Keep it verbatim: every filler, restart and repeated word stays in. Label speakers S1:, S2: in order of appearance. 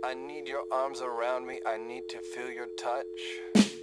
S1: I need your arms around me. I need to feel your touch.